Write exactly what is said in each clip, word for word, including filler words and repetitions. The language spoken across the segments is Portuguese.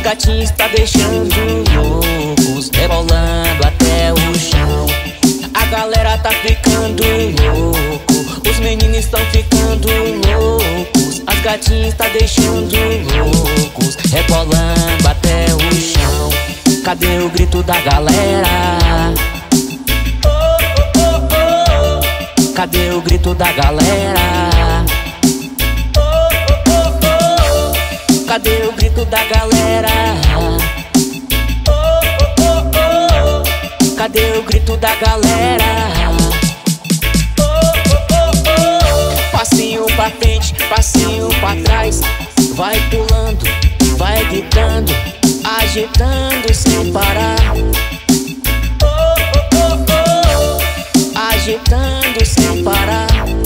gatinhas tá deixando loucos, rebolando até o chão. A galera tá ficando louco, os meninos estão ficando loucos. As gatinhas tá deixando loucos, rebolando até o chão. Cadê o grito da galera? Cadê o grito da galera? Cadê o grito da galera? Cadê o grito da galera? Passinho pra frente, passinho pra trás. Vai pulando, vai gritando, agitando sem parar. Agitando sem parar.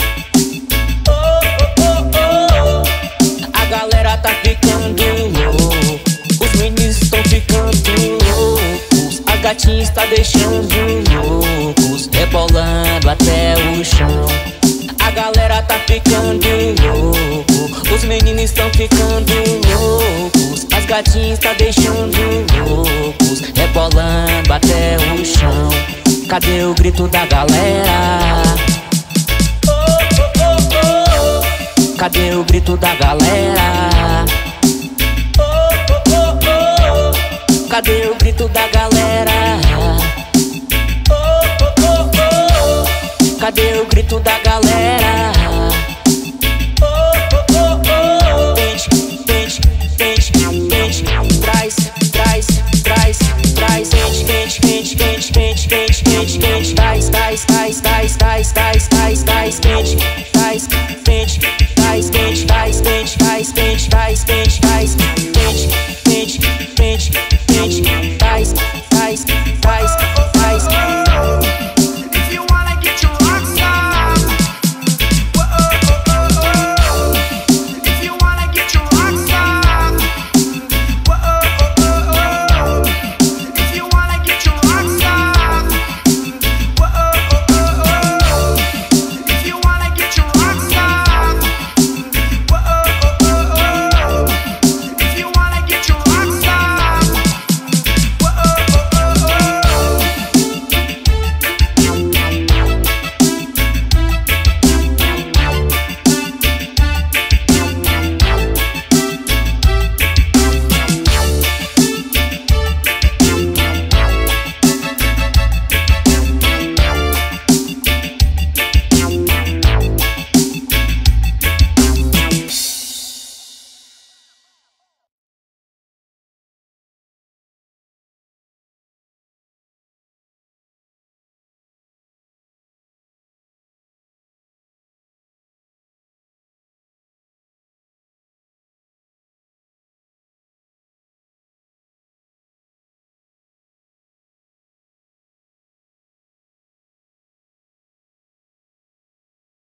A galera tá ficando louco, os meninos estão ficando loucos. As gatinhas tá deixando loucos, rebolando até o chão. A galera tá ficando louco, os meninos estão ficando loucos. As gatinhas tá deixando loucos, rebolando até o chão. Cadê o grito da galera? Cadê o grito da galera? Cadê o grito da galera? Cadê o grito da galera? Pente, pente, pente, pente, traz, traz, traz, traz. Pente, pente, pente, pente, pente, pente, pente, traz, traz, traz, traz, traz, traz, traz, traz, pente, traz, pente, traz, pente, traz, pente, traz, pente, traz, pente.